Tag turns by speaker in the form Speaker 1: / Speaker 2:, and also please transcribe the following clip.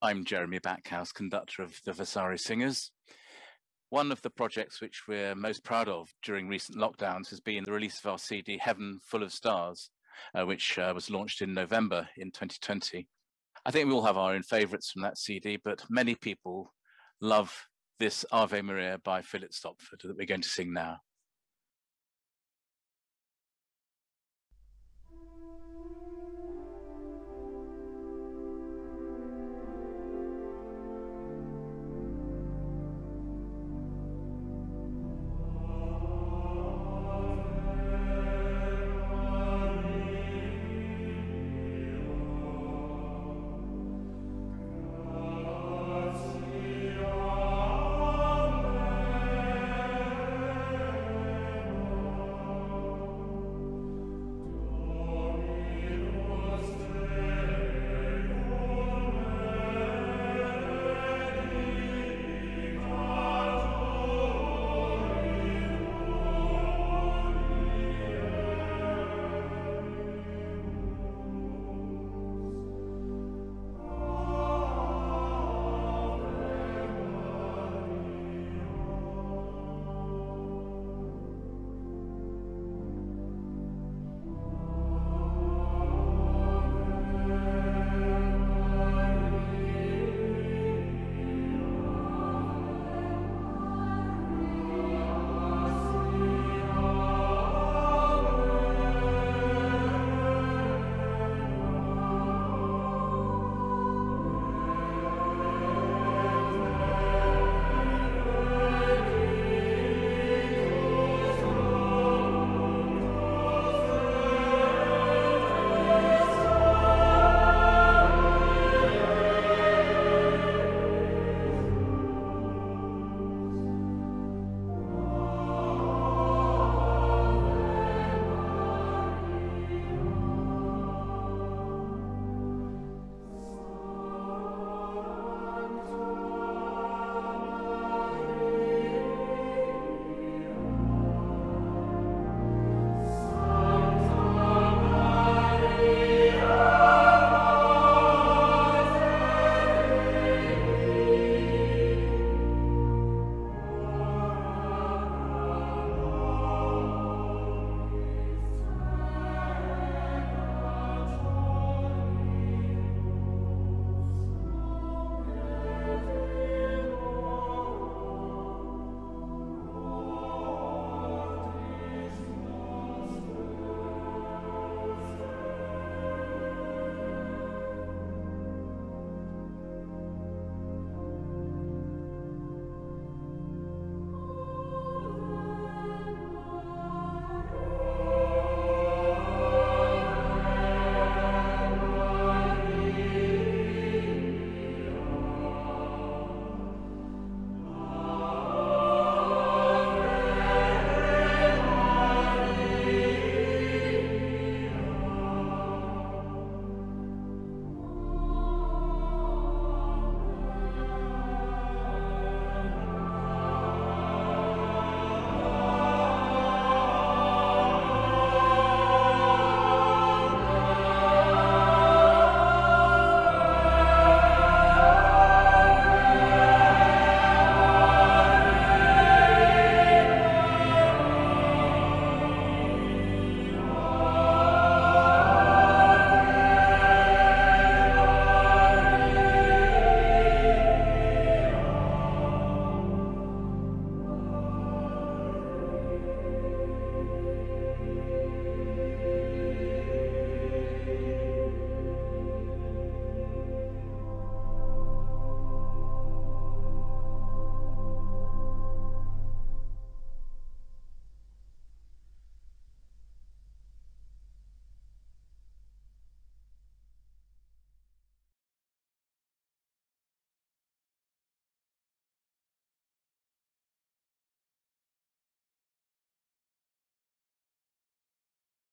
Speaker 1: I'm Jeremy Backhouse, conductor of the Vasari Singers. One of the projects which we're most proud of during recent lockdowns has been the release of our CD, Heaven Full of Stars, which was launched in November in 2020. I think we all have our own favourites from that CD, but many people love this Ave Maria by Philip Stopford that we're going to sing now.